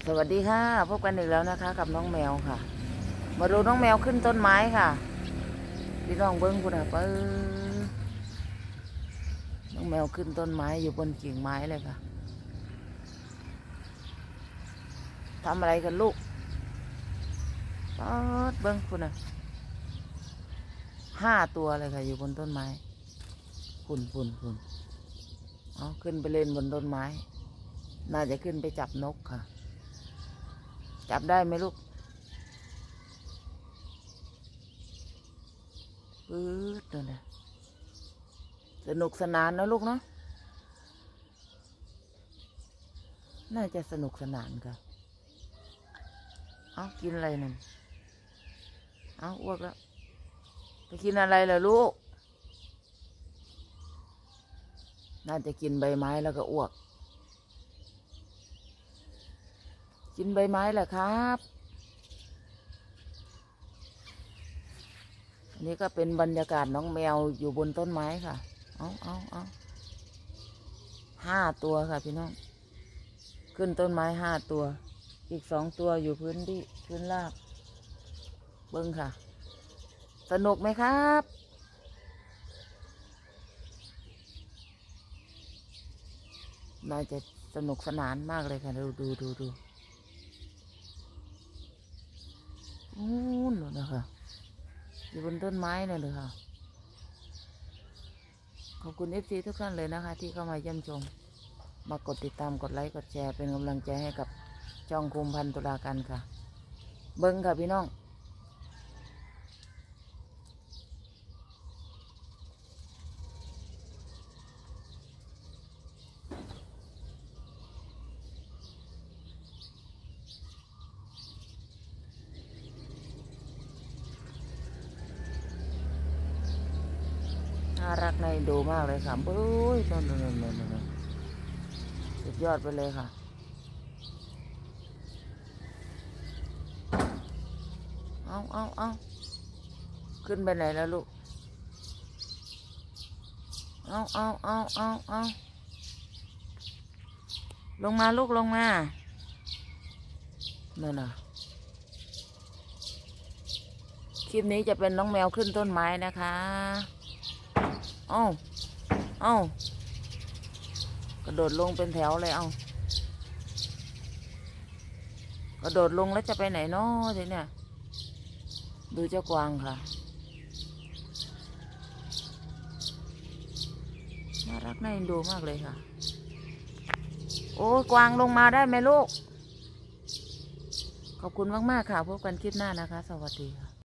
สวัสดีค่ะพบกันอีกแล้วนะคะกับน้องแมวค่ะมาดูน้องแมวขึ้นต้นไม้ค่ะพี่น้องเบิ้งคุณอ่ะน้องแมวขึ้นต้นไม้อยู่บนกิ่งไม้เลยค่ะทำอะไรกันลูกเบิ้งคุณอ่ะ5 ตัวเลยค่ะอยู่บนต้นไม้ฝุ่นเอาขึ้นไปเล่นบนต้นไม้น่าจะขึ้นไปจับนกค่ะจับได้ไหมลูกตัวน่ะสนุกสนานนะลูกเนาะน่าจะสนุกสนานค่ะเอากินอะไรนั่นเอาอ้วกแล้วไปกินอะไรล่ะลูกน่าจะกินใบไม้แล้วก็อ้วกกินใบไม้แหละครับอันนี้ก็เป็นบรรยากาศน้องแมวอยู่บนต้นไม้ค่ะเอา5 ตัวค่ะพี่น้องขึ้นต้นไม้5 ตัวอีก2 ตัวอยู่พื้นราบเบิ้งค่ะสนุกไหมครับน่าจะสนุกสนานมากเลยค่ะดูนู่นนะคะอยู่บนต้นไม้นั่นเลยค่ะขอบคุณFCทุกท่านเลยนะคะที่เข้ามาเยี่ยมชมมากดติดตามกดไลค์กดแชร์เป็นกำลังใจให้กับช่องคุมพันธุ์ตุลาการค่ะเบิ้งค่ะพี่น้องน่ารักในดูมากเลยค่ะโอ้ยนสุดยอดไปเลยค่ะเอาขึ้นไปไหนแล้วลูกเอาลงมาลูกลงมานั่นน่ะคลิปนี้จะเป็นน้องแมวขึ้นต้นไม้นะคะเอากระโดดลงเป็นแถวเลยกระโดดลงแล้วจะไปไหนเนาะทีเนี่ยดูเจ้ากวางค่ะน่ารักน่าเอ็นดูมากเลยค่ะโอ้กวางลงมาได้ไหมลูกขอบคุณมากๆค่ะพบกันคลิปหน้านะคะสวัสดีค่ะ